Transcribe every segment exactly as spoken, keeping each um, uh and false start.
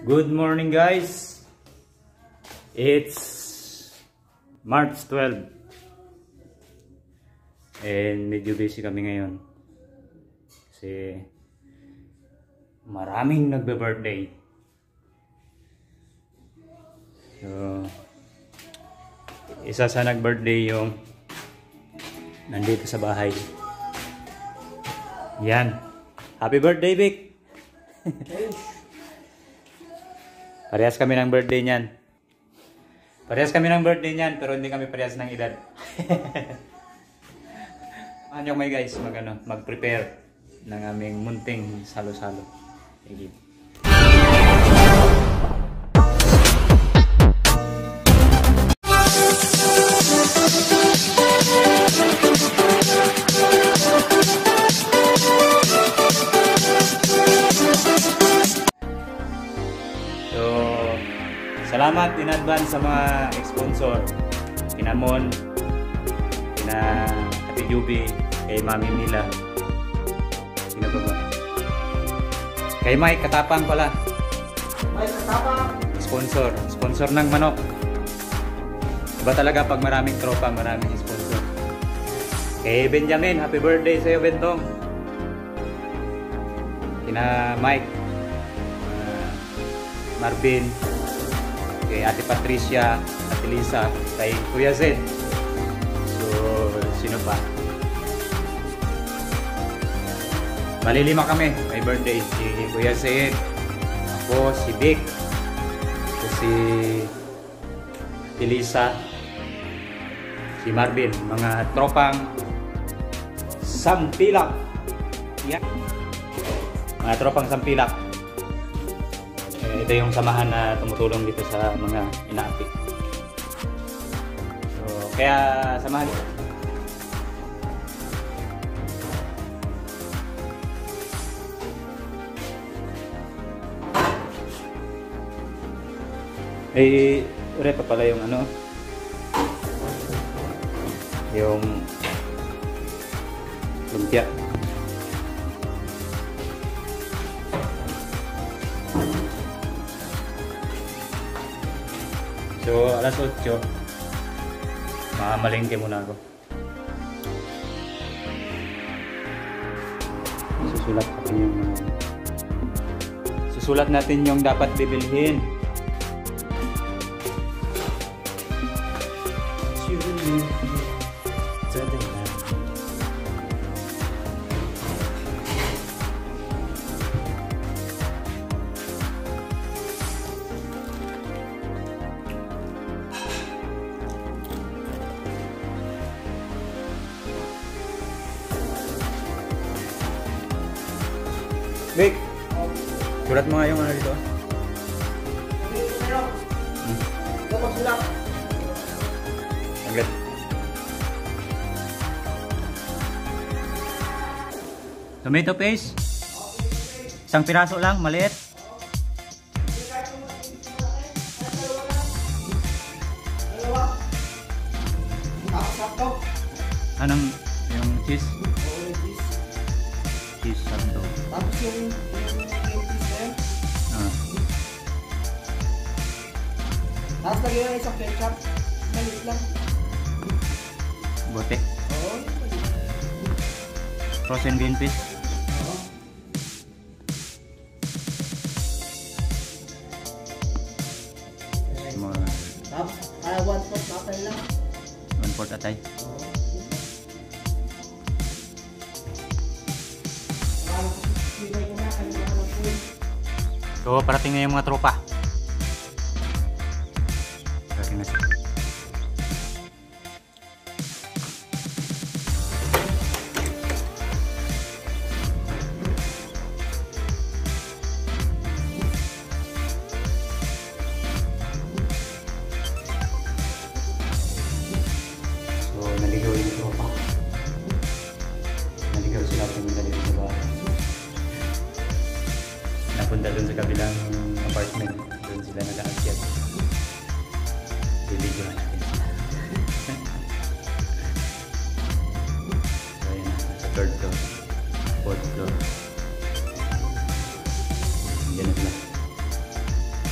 Good morning guys. It's March twelfth. And medyo busy kami ngayon. Kasi maraming nagbe-birthday. So isa sa nag-birthday yung nandito sa bahay. Yan. Happy birthday, Vic. Parehas kami ng birthday niyan. Parehas kami ng birthday niyan, pero hindi kami parehas ng edad. Ano may guys, mag ano, mag-prepare ng aming munting salo-salo. Thank you. Salamat in advance sa mga sponsor, kina Mon, kina Ate Juby, kay Mami Mila, sino ba ba? Kay Mike Katapang pala. Mike Katapang. Sponsor, sponsor ng manok. Iba talaga pag maraming tropa, maraming sponsor. Kay Benjamin, happy birthday sa iyo, Bentong. Kina Mike, uh, Marvin, kay Ate Patricia, Ate Lisa, kay Kuya Zed. So, sino pa? Malilima kami, may birthday. Si Kuya Zed, ako, si Vic, ako si Ate Lisa, si Marvin, mga tropang Sampilak. Yeah. Mga tropang Sampilak. Ito yung samahan na tumutulong dito sa mga inaapi. So, kaya samahan. Eh, ure pa pala yung ano, yung lumpia. So, alas otso, mamamalengke muna ako. Susulat natin yung uh, susulat natin yung dapat bibilhin. Vic, sulat mo nga yung ano dito. Hmm. Agad. Tomato paste. Isang piraso lang, maliit. Anong yung cheese? Cheese sando. Tapos yung yung cheese ah. Tapos lagyan ng isang ketchup. Maliit lang. Bote? Oo. Frozen green peas? Oo. Tapos, uh, one fourth atay lang. One fourth atay? Oo. So, parating na yung mga tropa. Parating na siya. So, naligaw yung tropa. Naligaw sila kung naligaw sa bahay. Napunta dun sa kabilang apartment. Doon sila nag-aakyat. Bibigyan natin sila. So yun na, sa third floor, fourth floor. Diyan na sila.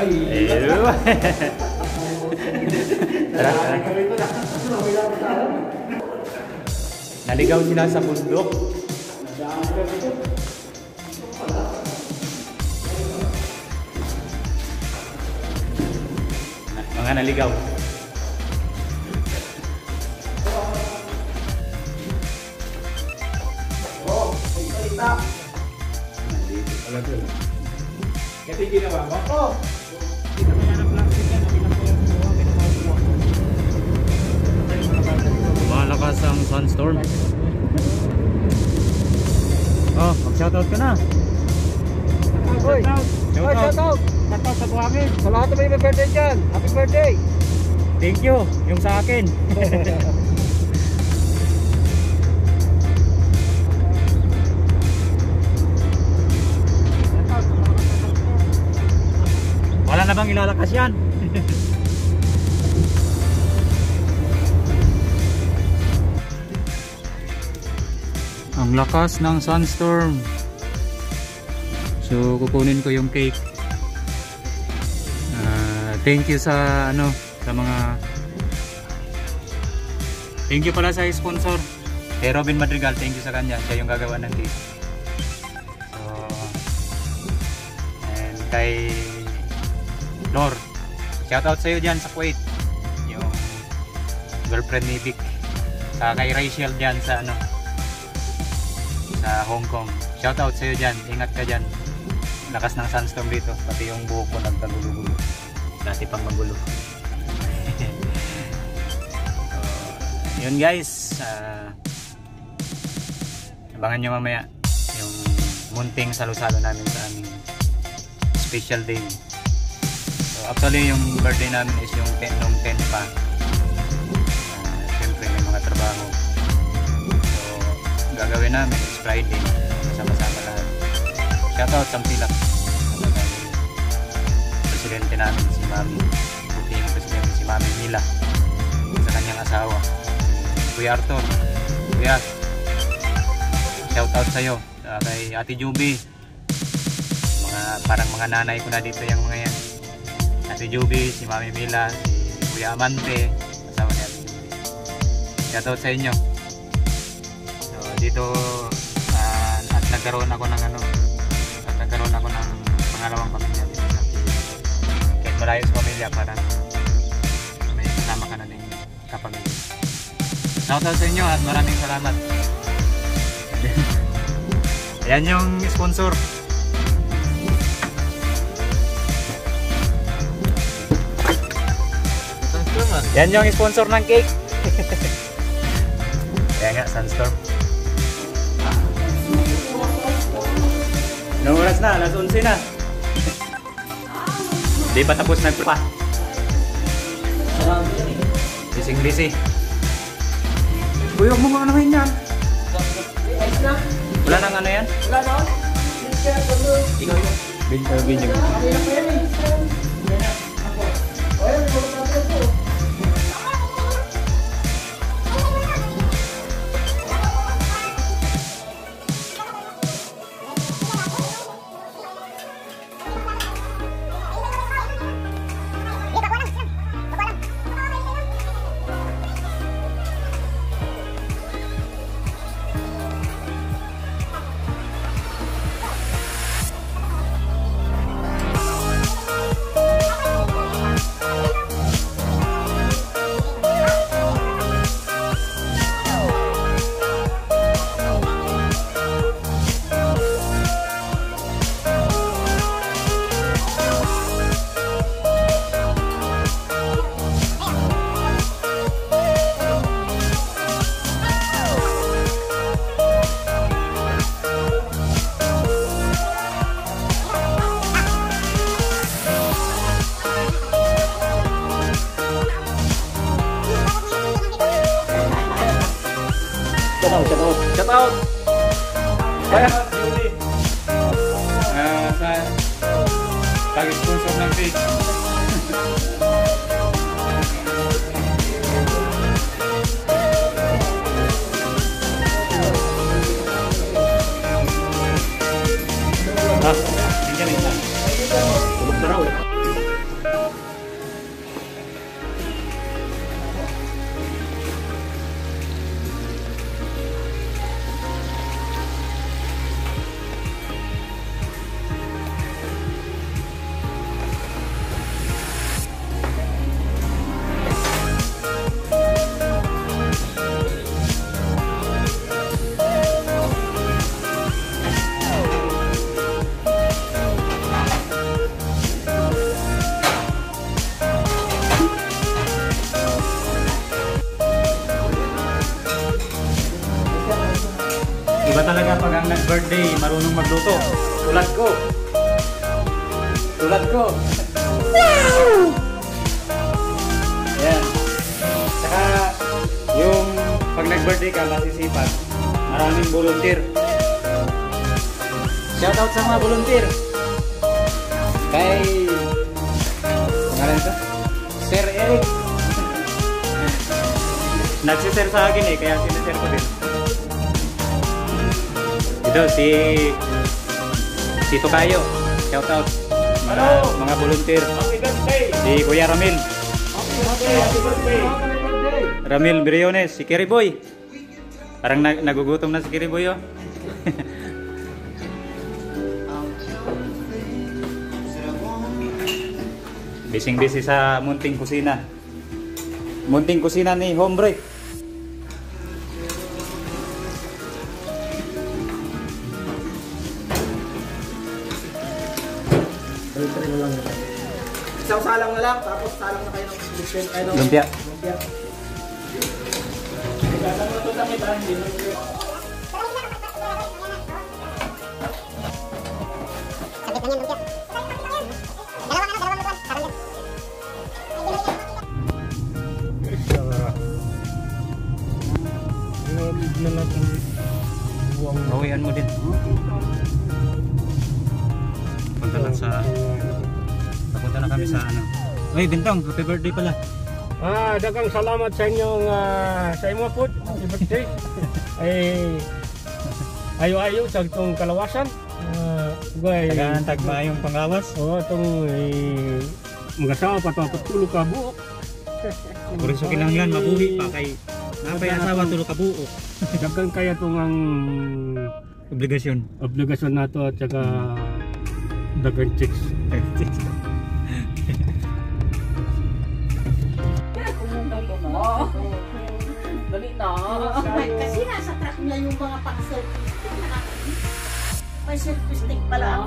Ayun. Tara, tara. Naligaw sila sa bundok. Mga naligaw. Oh, kita. Kasi ginawa mo? Oo. Kita mo na ng plastic yan. Malakas ang sunstorm. Oh, mag-shoutout ka na. Oy, Shoutout. shoutout. Shoutout sa buhangin. Sa lahat na may birthday dyan. Happy birthday. Thank you. Yung sa akin. Wala na bang ilalakas yan? Ang lakas ng sunstorm. So kukunin ko yung cake. Uh, thank you sa ano sa mga thank you pala sa sponsor. Kay Robin Madrigal, thank you sa kanya. Siya yung gagawa ng cake. So and kay Lor, shoutout sa iyo dyan sa Kuwait. Yung girlfriend ni Vic. Sa kay Rachel dyan sa ano sa Hong Kong. Shoutout sa iyo dyan. Ingat ka dyan. Lakas ng sunstorm dito. Pati yung buhok ko nagkagulo-gulo. Dati pang magulo. So, yun guys. Uh, abangan nyo mamaya yung munting salo-salo namin sa aming special day. So, actually yung birthday namin is yung ten, nung ten pa. Uh, Siyempre may mga trabaho. Gagawin namin is Friday, kasama-sama lahat. Shoutout Sampilak, presidente namin si Mami, buking presidente si Mami Mila, sa kanyang asawa Kuya Arthur. Kuya, shoutout sa'yo, uh, kay Ate Juby, mga, parang mga nanay ko na dito yung mga yan. Ate Juby, si Mami Mila, si Kuya Amante, asawa niya. Shoutout sa inyo. Dito uh, at nagkaroon ako ng ano at nagkaroon ako ng pangalawang pamilya dito sa kahit malayo sa pamilya, parang may kasama ka na din kapamilya. Shoutout sa inyo at maraming salamat. Yan yung sponsor. Yan yung sponsor ng cake. Kaya nga, sunstorm. Anong oras na? alas onse na. Di pa tapos nagpa. Bising busy. Uy, huwag mo mga anuhin yan. Wala nang ano yan? Wala na. Ikaw yun. Binyo, binyo. Shout out, shout out. Shout out! Kaya, Julie. Uh, sa pag-sponsor ng cake. Ah, hindi ka rin. Tulog na raw eh. Iba talaga pag ang nag-birthday, marunong magluto. Tulad ko. Tulad ko. Ayan. Saka, yung pag nag-birthday ka, masisipag. Maraming volunteer. Shoutout sa mga volunteer. Kay... Pangalan ito? Sir Eric. Nagsisir sa akin eh, kaya sinisir ko din. Ito, si... Si Tokayo. Shoutout. Mga, mga volunteer. Happy birthday! Si Kuya Ramil. Happy birthday! Happy birthday! Ramil Briones. Si Kiriboy. Parang nag nagugutom na si Kiriboy oh. Bising-busy sa munting kusina. Munting kusina ni Hombre. Isang salang na lang, tapos salang na kayo ng biscuit, ay ng Lumpia. lumpia. Bawian mo din. Punta lang sa... Papunta na kami sa ano. Uy, Bintong, happy birthday pala. Ah, dagang salamat sa inyong uh, sa imo po. Happy birthday. Ay ayo-ayo sa itong kalawasan. Ah, gay. Tagaantag ba yung panglawas? Oh, itong eh, mag-asawa pa ito, patulo ka buok. Kuriso kinanglan, mabuhi pa kay napay asawa tulo ka buo. Dagang kaya itong ang Obligasyon. obligasyon nato at saka dagang chicks. Dali na. Kasi nasa track niya yung mga pang-selfie stick. May selfie stick pala ako.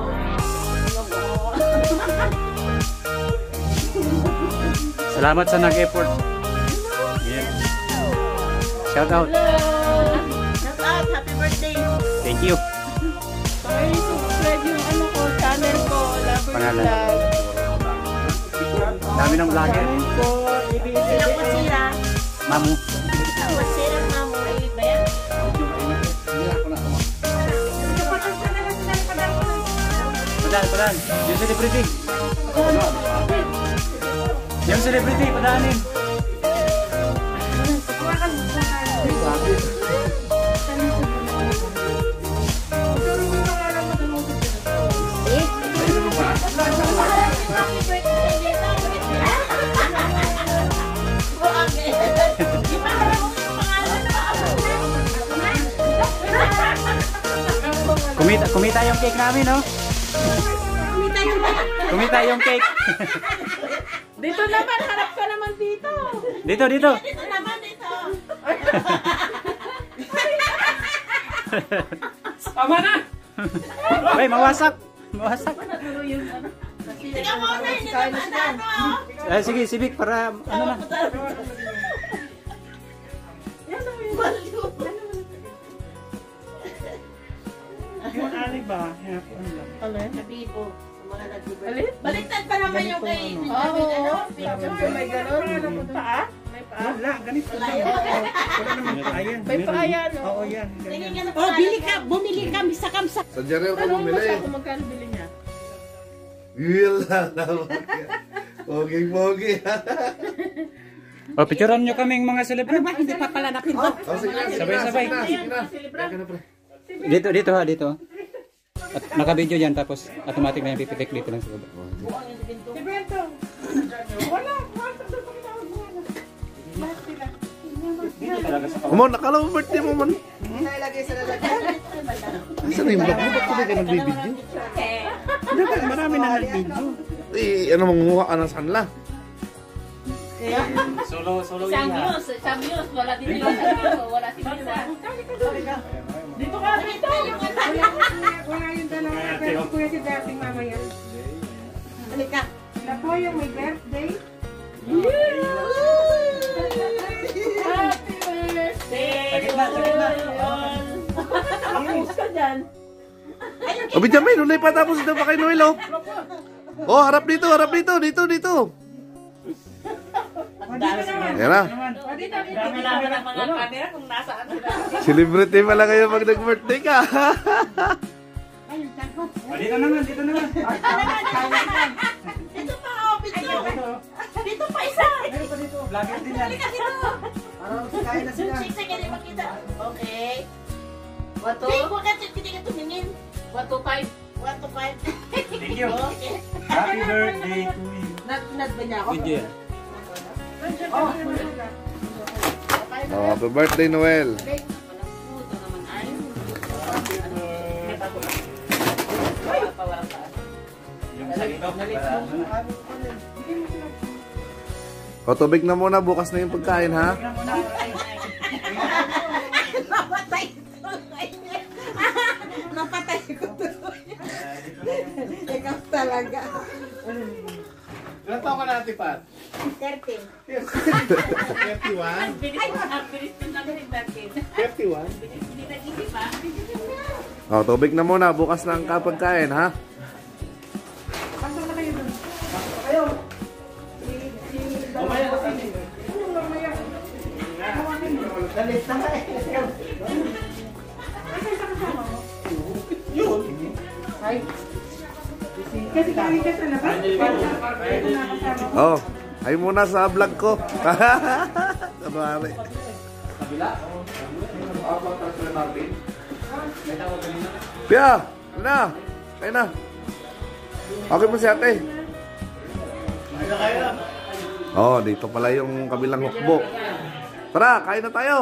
Salamat sa nag-effort. Yeah. Shout out. Shout out, happy birthday. Thank you. Sorry, subscribe yung ano ko, channel ko, Lover Pangalan? Vlog. Dami ng vlogger. Ko, sila po sila. Mamu. Ako sila, mamo. Ay, ba yan? Padaan, padaan. Yung celebrity. Yung celebrity, padaanin. Kumita, kumita yung cake namin, no? Kumita yung Kumita yung cake. Dito naman, harap ka naman dito. Dito, dito. Dito naman, dito. Tama na! Uy, mawasak. Mawasak. Tingnan mo na, hindi naman ano. Eh, sige, sibik para ano na. Yung ali ba? Sabi ko, sa mga nag-birthday. Baliktad pa naman yung kay ano, picture. May gano'n. Paa? May paa? Wala, ganito lang. Wala Wala naman paayan. May paa yan. Oo, yan. Tingin ka na oh, bili ka, bumili ka, bisa kamsa. Sa Jarrell ka Tanong mo bumili. siya kung magkano bili niya. Will lang naman. Pogi-pogi. O, picturean nyo kaming mga Ano celebrity. ba, hindi pa pala napindot? Oh, sige na, sige na, Sabay-sabay. sige na, sige na. Celebrar. Sige na, pre. Dito, dito ha, dito. At naka-video dyan, tapos automatic na yung pipitik dito lang sa baba. Si Bento. Come on, nakala mo birthday mo man. Nailagay sa lalagyan. Saan na yung vlog mo? Ba't tuloy ka nagbibideo? Dapat marami na nag-video. Eh, ano manguha ka ng sanla? Solo, solo Isang news, isang news. Wala din nila sa news. Wala si Misa. Dito ka, dito. Wala yung dalawa. Pero kuya si dating mamaya. Halika. Na po yung may birthday. Happy birthday to you all. Ayos ka dyan. O, Benjamin, unay pa tapos ito pa kay Noel, oh. Oh, harap dito, harap dito, dito, dito. Yan na. Dami-dami ng mga camera kung nasaan sila. Celebrity pala kayo pag nag-birthday ka. Oh, dito naman, dito naman. Dito pa, oh, dito. Dito pa isa. Vlogger din yan. Halika dito. Parang kaya na sila. Check second, di makita. Okay. One, two. Hindi, huwag ka, hindi ka tumingin. One, two, five. One, two, five. Thank you. Okay. Happy birthday to you. Nag-nag ba niya ako? Video. Oh. Oh, happy birthday, Noel. Yung sa ito. O, tubig na muna. Bukas na yung pagkain, ha? Napatay ko. Napatay ko tuloy. Ikaw talaga. Ilan taon ka na, Ate Pat? thirteen. thirty-one? Ay, ang bilis din namin yung thirteen. thirty-one? Hindi nag-isip ha? O, tubig na muna. Bukas na ang kapagkain, ha? Pasok na kayo doon. Mamaya na kami. Mamaya. Galit na eh. Kasi sa kasama mo. Yun. Ay. Kasi kami ka sa labas. Oh, ay muna sa vlog ko. Kunwari. Kabila? Ako ang transfer Marvin. Pia, ano na? Kain na. Okay po si ate. Ay na kaya. Oh, dito pala yung kabilang hukbo. Tara, kain na tayo.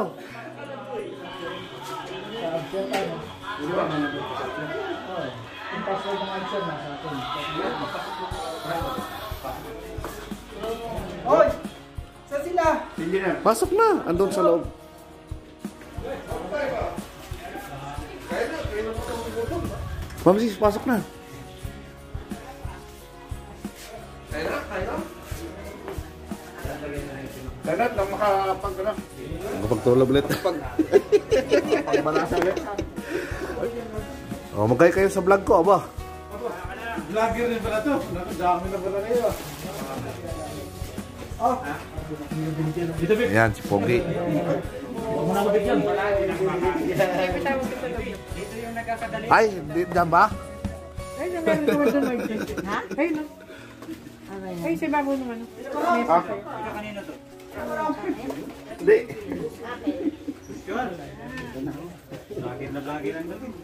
Yung password ng answer na sa atin. Hoy! Saan sila? Pasok na. Andun sa loob. Ma'am sis, pasok na. Kaya na, kaya na. Kaya na, makapag na. Makapagtulog ulit. Pagbalasa ulit. Oh, magkaya kayo sa vlog ko, aba. Vlogger rin pala to. Nakadami na pala kayo. Oh. Dito, Vic. Ayan, si Pogi. Muna ko, Vic, yan. Ay, di, dyan ba? Ay, na meron naman doon. Ha? Ay, no. Ay, si Babo naman. Ha? Hindi. Vlogger na vlogger ang dami.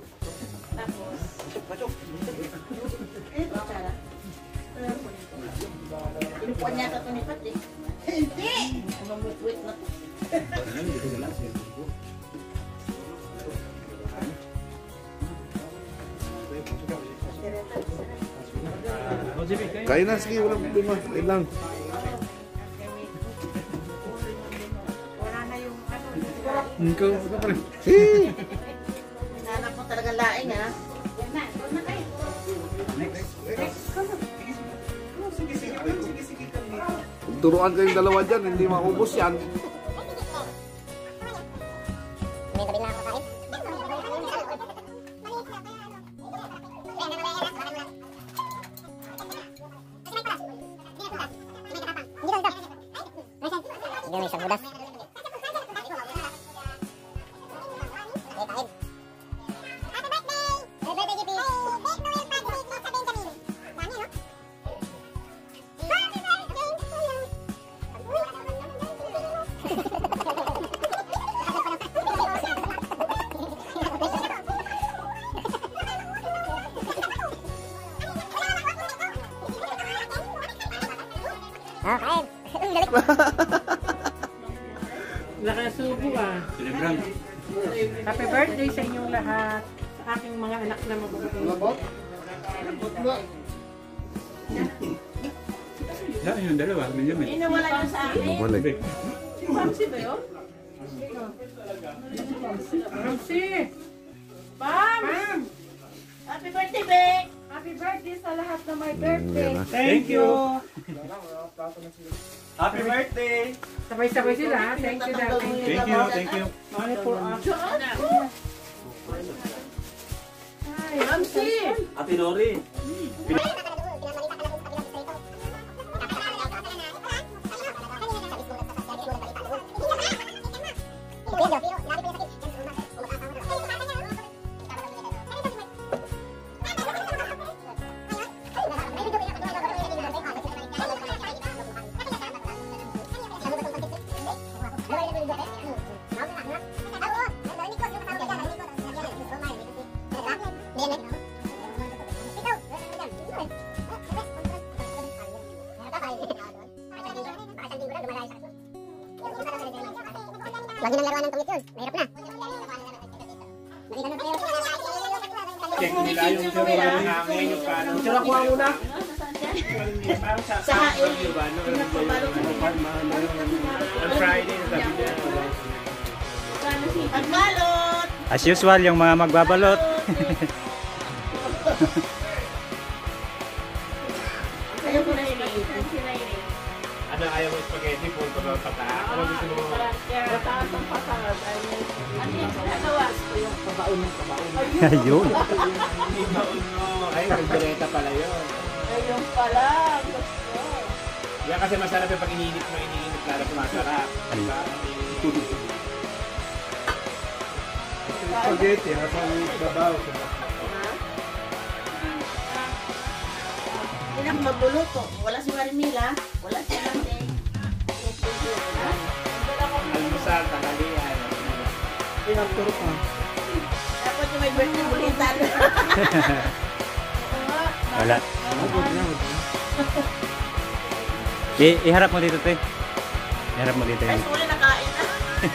Inupuan niya ito ni Pat eh. Hindi! Wait na. Kain na, sige, walang problema. Kain lang. Wala na yung ano. Ikaw, ikaw pa rin. Hanap mo talaga laing ha. Yan na, doon na kayo. Turuan kayong dalawa dyan, hindi maubos yan. Nakasubo ah. Celebrang. Happy birthday sa inyong lahat. Sa aking mga anak na mabubuti. Yan yung dalawa, Benjamin. Inawala niyo sa akin. Bumalik. Pamsi ba yun? Ramsey! Pam! Pam! Happy birthday, Bek! Happy birthday sa lahat na may birthday. Yan na. Thank you. Happy birthday. Sabay-sabay sila. ha? Thank you, darling. Thank you, thank you. Money for us. Diyan. Ate Nori. Lagi nang laruan ng tungit yun. Mahirap na. Check nila yung sura ng hangin yung paano. Tira ko muna. Sa hain. On Friday, sabi niya. Pagbalot! As usual, yung mga magbabalot. Ayaw ko na yun. Ano, ayaw mo spaghetti, punto na pata. Ano gusto mo? Mataas ang pasangat. Ano yung ginagawa? Ayun. Hindi baon mo. Ay, magdireta pala yun. Ayun pala. Gusto. Yan kasi masarap yung pag iniinit mo, iniinit lalo sumasarap. Diba? Spaghetti, ha? Pang babaw. Hindi na magluluto. Wala si Marimila. Wala si Lante. Almusal, tanghalian. Pinagturo ka. Dapat yung may birthday bulitan. Wala. I iharap mo dito, te. Iharap mo dito. Ay, Yun. suli nakain na.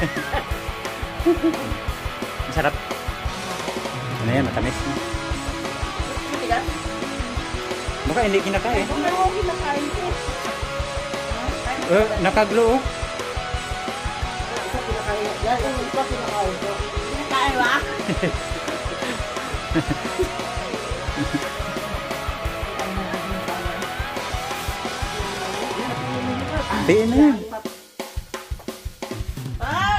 Masarap. Ano yan, matamis. Tigas. Baka hindi kinakain. Kung meron akong kinakain ko. Eh, nakaglo, oh. Isa pinakain. Yan, yung isa pinakain ko. Kinakain ba? Di na yan. Pag!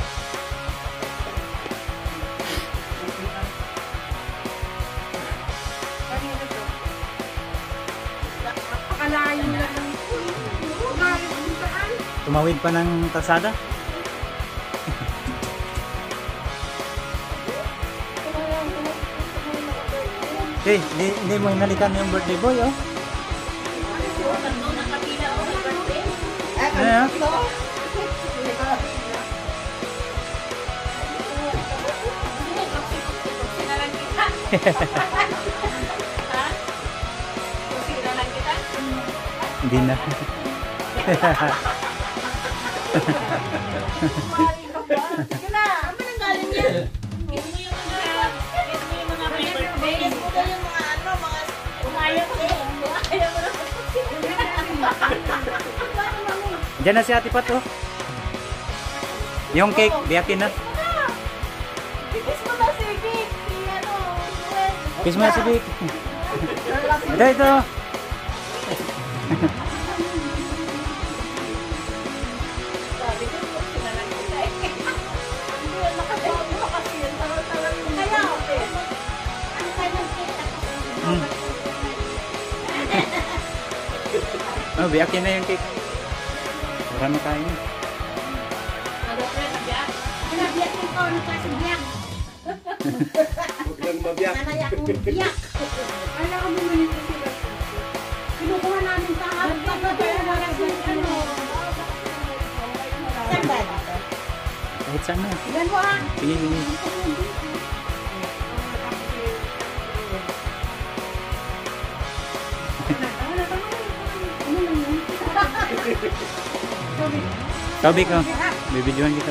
Akalain nila ng umarit kung saan. Tumawid pa ng kalsada. Okay, hindi, hindi mo hinalikan yung birthday boy, oh. Tatlo ng kapila o may birthday. Ano yan? Kusina lang kita. Ha? Kusina lang kita? Hindi na. Sige na, ano nang galing yan? Kiss mo yung mga, kiss mo yung mga may birthday. Kiss mo daw yung mga ano, mga umayaw ko. Umayaw mo na. Diyan na si Ate Pat, oh. Yung cake, biyakin na. Kiss mo na si Vic. Si ano, Gwen. Kiss mo na si Vic. Ito, ito. Sabi ko, kusina lang kita eh. Hindi yan nakabago ka kasi yan. Tagal-tagal yung kaya. Ano kayo ng cake? Hmm. Oh, biyakin na yung cake. Marami tayo. Ano pa rin, nabiyak? Nabiyak yung kawan ka sa biyak. Huwag lang mabiyak. Nanayak yung biyak. Kala ko bumalik na sila. Kinukuha namin kahapon. Pagkakaya na lang yung ano. Saan ba? Kahit saan na. Ilan mo ah? Sige, sige. Tobik, oh. Bibidyohan kita.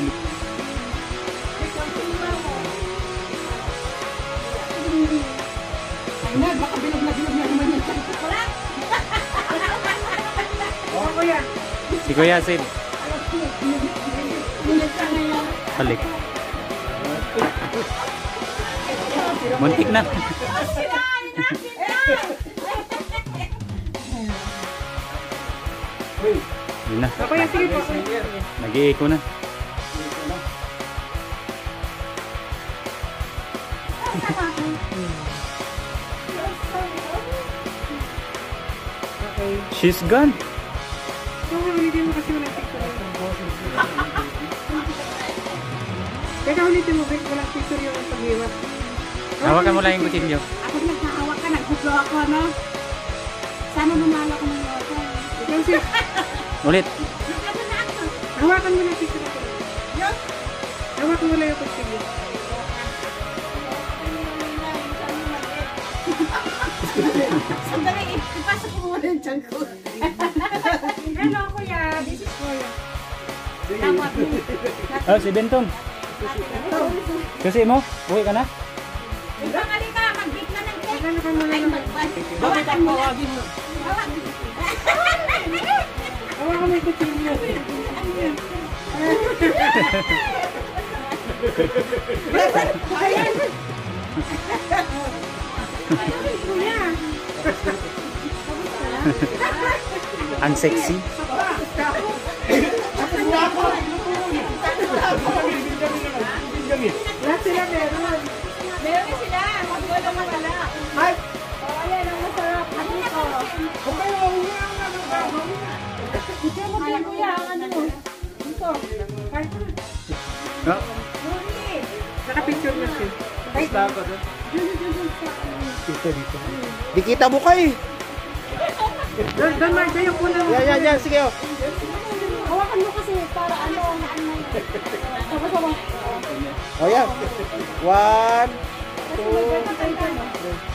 Ay na, baka bilog na bilog na naman yun. Wala. Oo, kuya. Si Kuya Sid. Bilog ka ngayon. Balik. Muntik na. Sirain natin na. Uy, Yun na. Kuya, sige po. Nag-iiko na. She's gone. Yung ulitin mo kasi walang picture. Teka, ulitin mo, Vic. Walang picture yung pag-iwas. Hawakan mo lang yung kutsilyo. Ako nagkahawak ka, naghublo ako, no? Sana bumalo ko ng loto. Ikaw siya. Ulit. Hawakan mo lang picture ako. Hawakan mo lang yung kutsilyo. Sandali, ipasok ko muna yung tiyan ko. Hello, kuya. This is kuya. Tawag mo. Oh, si Bentong. Kasi mo, uwi ka na? Ibang alika, mag-bake na ng cake. Hawakan mo Ay, lang. mag-bake. Bakit ang tawagin mo? Hawakan mo yung kutsilyo. Kuya. Ang sexy. Lahat sila meron. Meron sila. Mag-wala mo wala. Ay! Oh, ayan, ang masarap. Ano ito? Huwag kayo mahuya ang ano ba? Ito mo din, kuya. Ang ano mo? Ito. Ay, No? Luli. nakapicture na siya. Ay, Di kita mo kay. doon, doon, Mark, yung una mo. Yan, yan, yan. Sige, oh. Hawakan mo kasi para ano, ano. Tapos ako. Oh, yan. One, Tapos may ganun tayo, no?